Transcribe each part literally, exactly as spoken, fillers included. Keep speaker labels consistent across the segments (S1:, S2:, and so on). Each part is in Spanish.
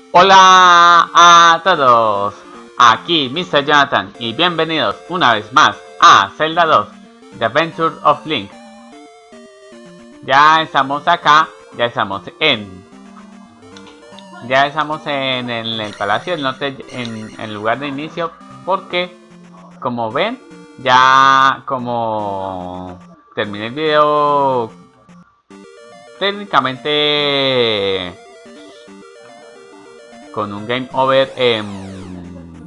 S1: Hola a todos, aquí mister Jonathan y bienvenidos una vez más a Zelda dos, The Adventure of Link. Ya estamos acá, ya estamos en... Ya estamos en, en el Palacio del Norte, en el lugar de inicio, porque como ven, ya como terminé el video técnicamente con un game over en...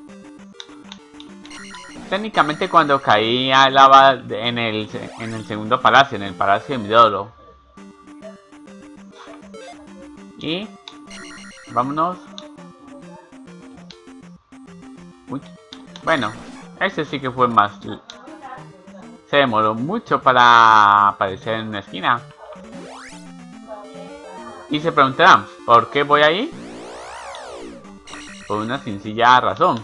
S1: técnicamente cuando caí a lava en el, en el segundo palacio, en el palacio de Midoro. Y vámonos. Uy. Bueno, ese sí que fue más... Se demoró mucho para aparecer en una esquina. Y se preguntarán, ¿por qué voy ahí? Por una sencilla razón.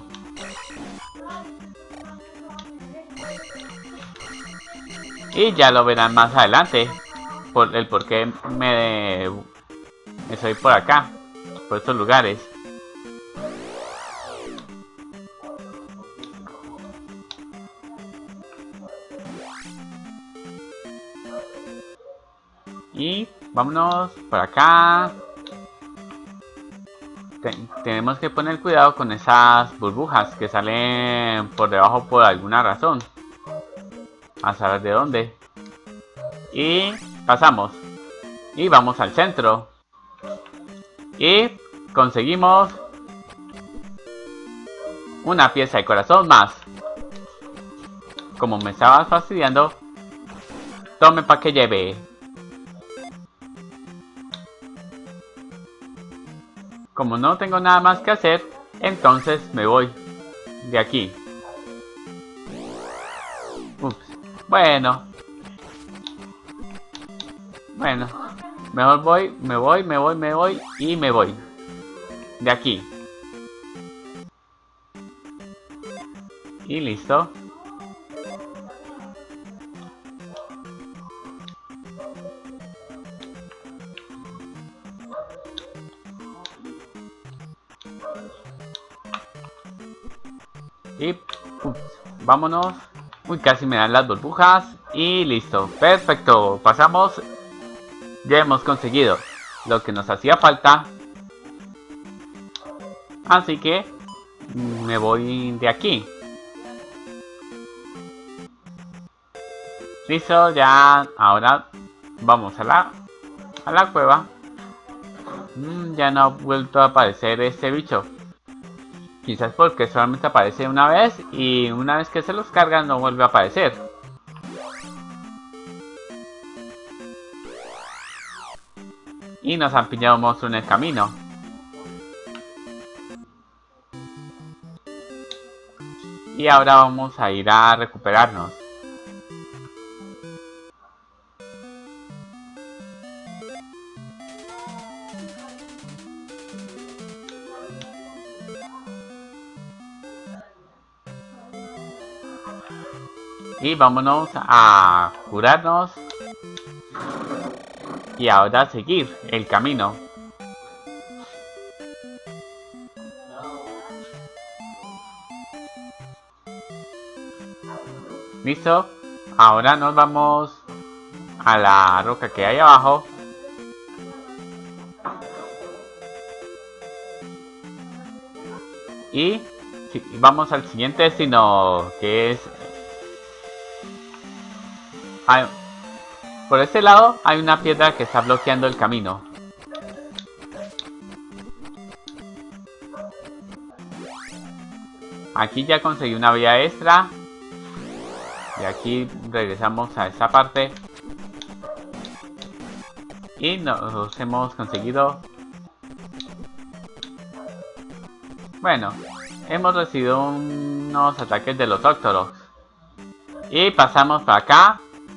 S1: Y ya lo verán más adelante. Por el por qué me, me soy por acá. Por estos lugares. Y vámonos por acá. Ten, tenemos que poner cuidado con esas burbujas que salen por debajo por alguna razón. A saber de dónde. Y pasamos. Y vamos al centro. Y conseguimos una pieza de corazón más. Como me estabas fastidiando, tome pa' que lleve. Como no tengo nada más que hacer, entonces me voy de aquí. Ups. Bueno. Bueno. Mejor voy, me voy, me voy, me voy y me voy. De aquí. Y listo. Y ups, vámonos. Uy, casi me dan las burbujas. Y listo. Perfecto. Pasamos. Ya hemos conseguido lo que nos hacía falta. Así que me voy de aquí. Listo, ya. Ahora vamos a la, a la cueva. Mm, ya no ha vuelto a aparecer este bicho. Quizás porque solamente aparece una vez y una vez que se los cargan no vuelve a aparecer. Y nos han pillado un monstruo en el camino. Y ahora vamos a ir a recuperarnos. Y vámonos a curarnos. Y ahora seguir el camino. Listo. Ahora nos vamos a la roca que hay abajo. Y sí, vamos al siguiente destino, que es... Hay, por este lado hay una piedra que está bloqueando el camino. Aquí ya conseguí una vía extra. Y aquí regresamos a esta parte. Y nos hemos conseguido... Bueno, hemos recibido unos ataques de los Octoroks. Y pasamos para acá.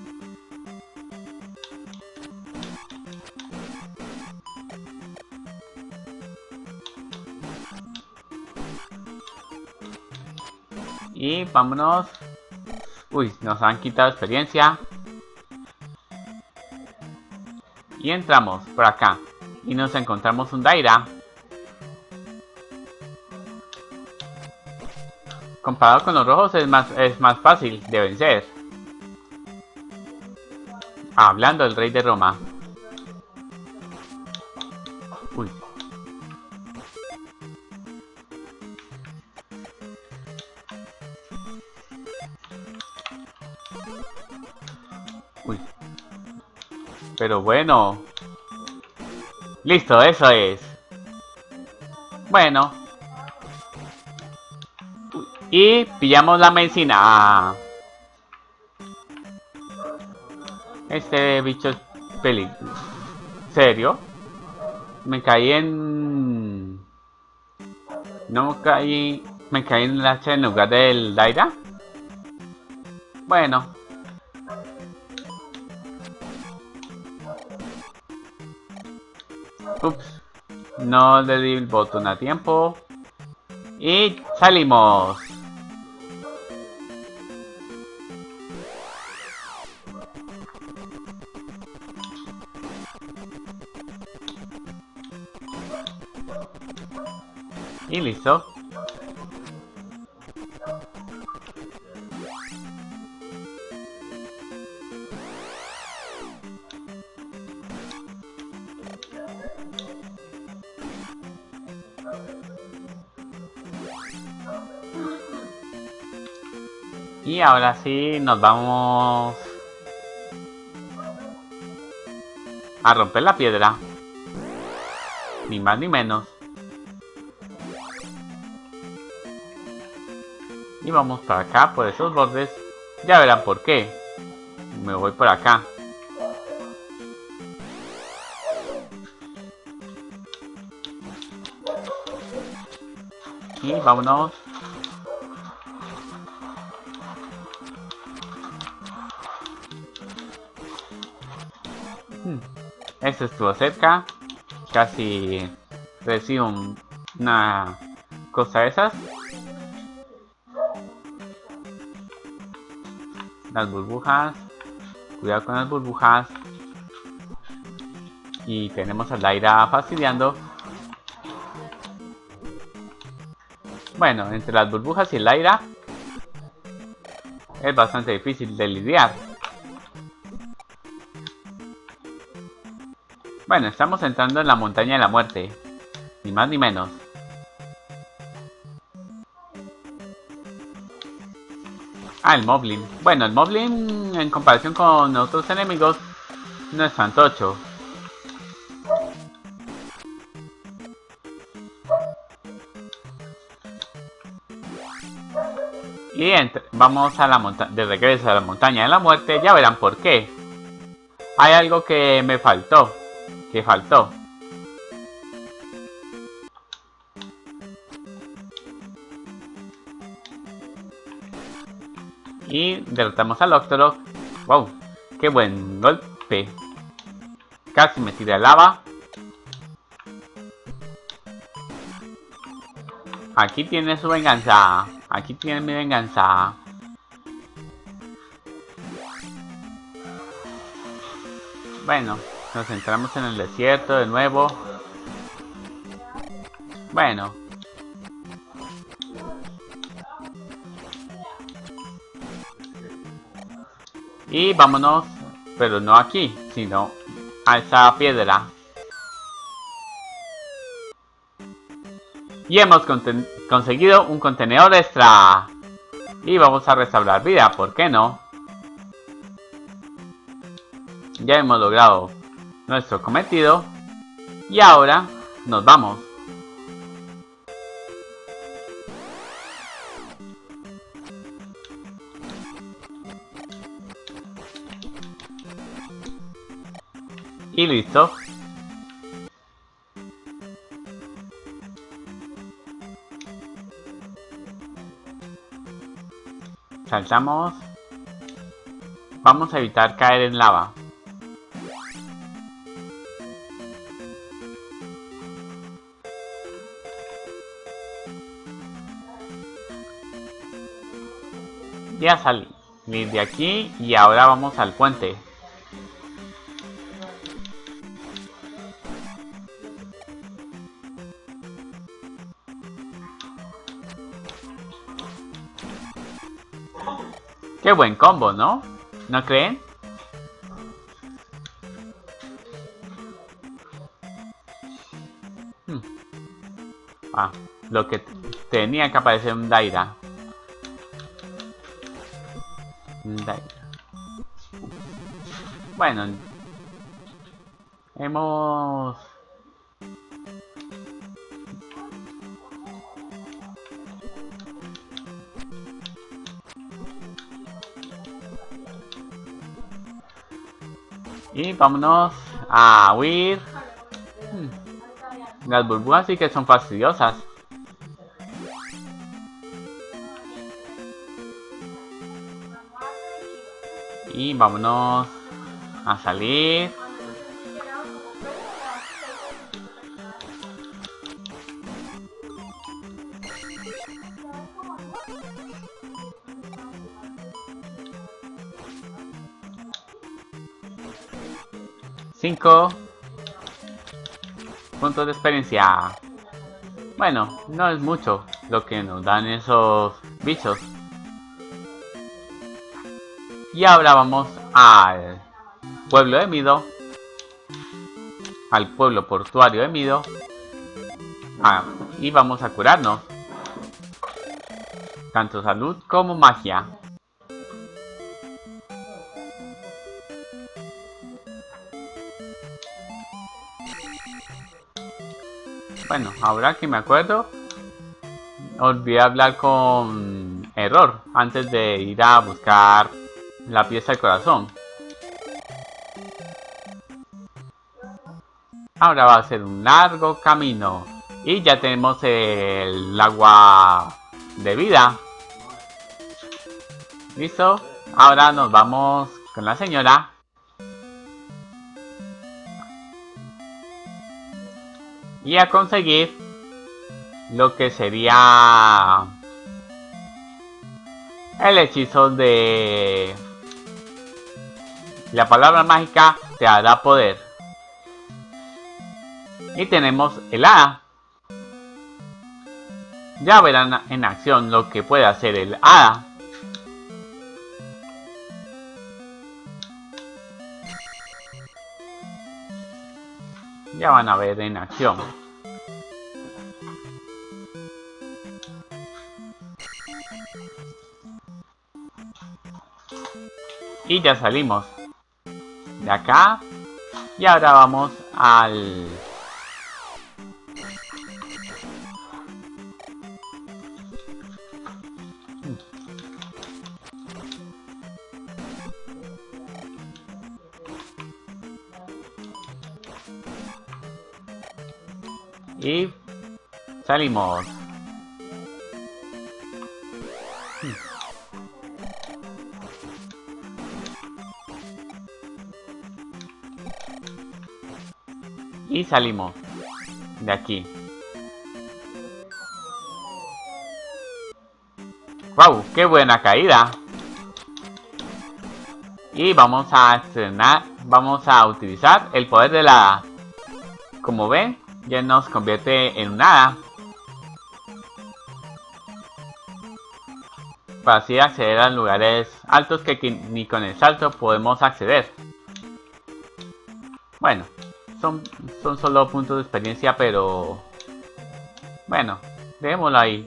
S1: Y vámonos. Uy, nos han quitado experiencia. Y entramos por acá. Y nos encontramos un Daira. comparado con los rojos es más, es más fácil de vencer. Hablando del rey de Roma. Uy. Uy. Pero bueno. Listo, eso es. Bueno. Y pillamos la medicina. Este bicho es peligroso. ¿Serio? Me caí en... No me caí... Me caí en el hacha en lugar del Daira. Bueno. Ups. No le di el botón a tiempo. Y salimos. Y listo. Y ahora sí nos vamos a romper la piedra. Ni más ni menos. Y vamos para acá, por esos bordes. Ya verán por qué. Me voy por acá. Y vámonos. Hmm. Esto estuvo cerca. Casi recibo un, una cosa de esas. Las burbujas. Cuidado con las burbujas. Y tenemos al Daira fastidiando. Bueno, entre las burbujas y el Daira es bastante difícil de lidiar. Bueno, estamos entrando en la montaña de la muerte. Ni más ni menos. Ah, el Moblin. Bueno, el Moblin en comparación con otros enemigos no es tan tocho. Y vamos a la montaña, de regreso a la montaña de la muerte. Ya verán por qué. Hay algo que me faltó. Que faltó. Y derrotamos al Octorok. Wow, qué buen golpe. Casi me tiré lava. Aquí tiene su venganza. Aquí tiene mi venganza. Bueno, nos entramos en el desierto de nuevo. Bueno. Y vámonos, pero no aquí, sino a esa piedra. Y hemos conseguido un contenedor extra. Y vamos a restaurar vida, ¿por qué no? Ya hemos logrado nuestro cometido. Y ahora nos vamos. Y listo. Saltamos. Vamos a evitar caer en lava. Ya salí de aquí y ahora vamos al puente. Qué buen combo, ¿no? ¿No creen? Hmm. Ah, lo que tenía que aparecer un Daira. Un Daira. Bueno, hemos... Y vámonos a huir. Hmm. Las burbujas sí que son fastidiosas. Y vámonos a salir. Cinco puntos de experiencia. Bueno, no es mucho lo que nos dan esos bichos. Y ahora vamos al pueblo de Mido. Al pueblo portuario de Mido. Ah, y vamos a curarnos. Tanto salud como magia. Bueno, ahora que me acuerdo, olvidé hablar con Error antes de ir a buscar la pieza del corazón. Ahora va a ser un largo camino. Y ya tenemos el agua de vida. ¿Listo? Ahora nos vamos con la señora. Y a conseguir lo que sería el hechizo de la palabra mágica te hará poder. Y tenemos el hada. Ya verán en acción lo que puede hacer el hada. Ya van a ver en acción. Y ya salimos de acá. Y ahora vamos al... Y salimos. Y salimos de aquí. ¡Wow! ¡Qué buena caída! Y vamos a estrenar, vamos a utilizar el poder de la hada. Como ven, ya nos convierte en un hada. Para así acceder a lugares altos que ni con el salto podemos acceder. Bueno, son, son solo puntos de experiencia, pero... Bueno, dejémoslo ahí.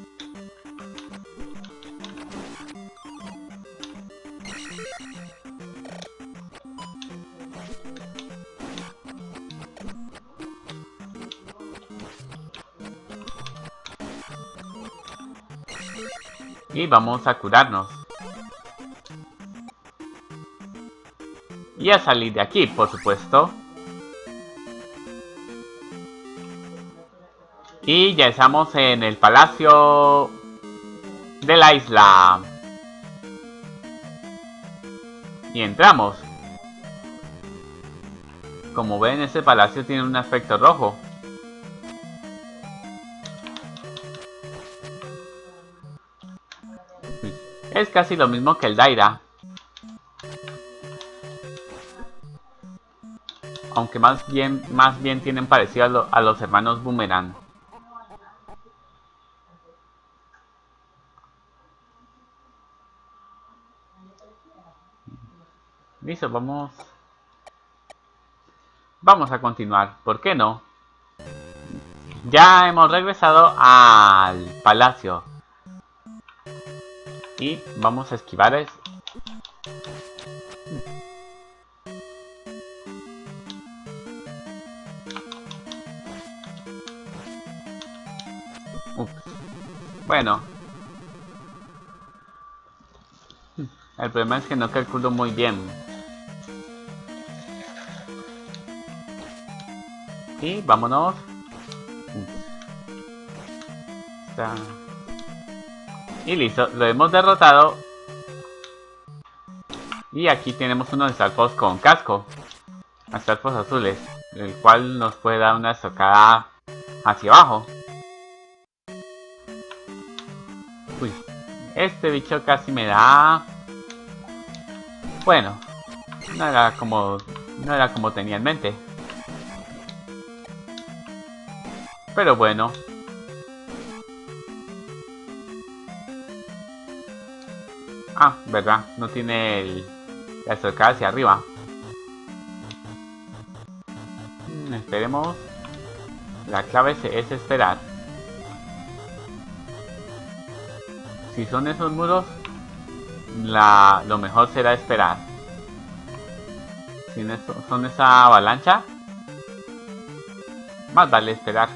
S1: Y vamos a curarnos. Y a salir de aquí, por supuesto. Y ya estamos en el palacio de la isla. Y entramos. Como ven, este palacio tiene un aspecto rojo. Es casi lo mismo que el Daira. Aunque más bien, más bien tienen parecido a, lo, a los hermanos Boomerang. Listo, vamos. Vamos a continuar, ¿por qué no? Ya hemos regresado al palacio. Y vamos a esquivar eso. Ups. Bueno. El problema es que no calculo muy bien. Y vámonos. Está. Y listo, lo hemos derrotado. Y aquí tenemos unos estalfos con casco. Estalfos azules, el cual nos puede dar una estocada hacia abajo. Uy, este bicho casi me da. Bueno, no era como, no era como tenía en mente. Pero bueno. Ah, verdad, no tiene el, la estocada hacia arriba. Hmm, esperemos. La clave es esperar. Si son esos muros, la, lo mejor será esperar. Si no son esa avalancha, más vale esperar.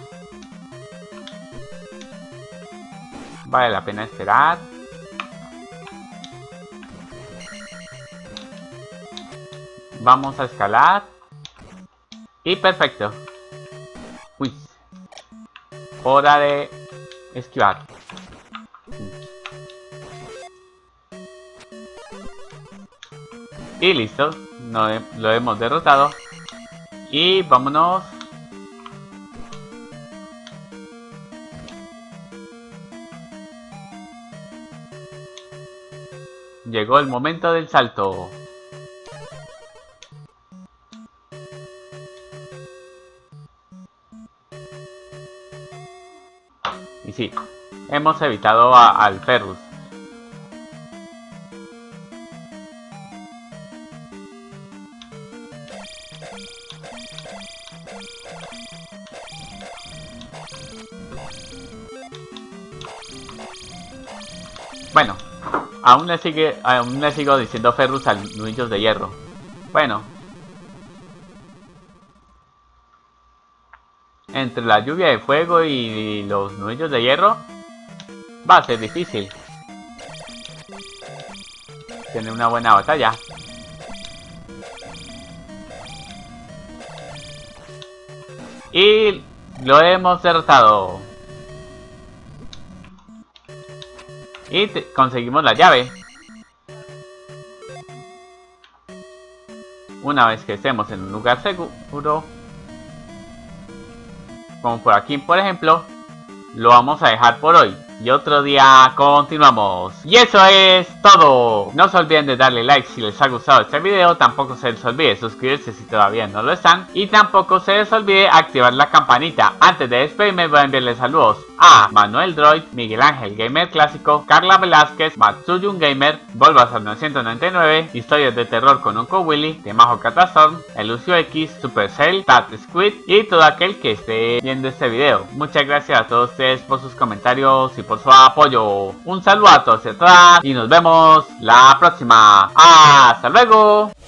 S1: Vale la pena esperar. Vamos a escalar. Y perfecto. Uy. Hora de esquivar. Y listo. No, lo hemos derrotado. Y vámonos. Llegó el momento del salto. Y sí, hemos evitado a, al Ferrus. Bueno, aún le sigue, aún le sigo diciendo Ferrus al nudillos de hierro. Bueno. Entre la lluvia de fuego y los nudillos de hierro va a ser difícil tener una buena batalla. Y lo hemos derrotado. Y conseguimos la llave. Una vez que estemos en un lugar seguro, como por aquí por ejemplo, lo vamos a dejar por hoy. Y otro día continuamos. Y eso es todo. No se olviden de darle like si les ha gustado este video. Tampoco se les olvide suscribirse si todavía no lo están. Y tampoco se les olvide activar la campanita. Antes de despedirme voy a enviarles saludos a Manuel Droid, Miguel Ángel Gamer Clásico, Carla Velázquez, Matsuyun Gamer, Bulbasaur novecientos noventa y nueve, Historias de Terror con Uncle Willy, Temajo Catastorm, Elucio X, Supercell, Tat Squid y todo aquel que esté viendo este video. Muchas gracias a todos ustedes por sus comentarios y por su apoyo. Un saludo a todos y a todas y nos vemos la próxima. ¡Hasta luego!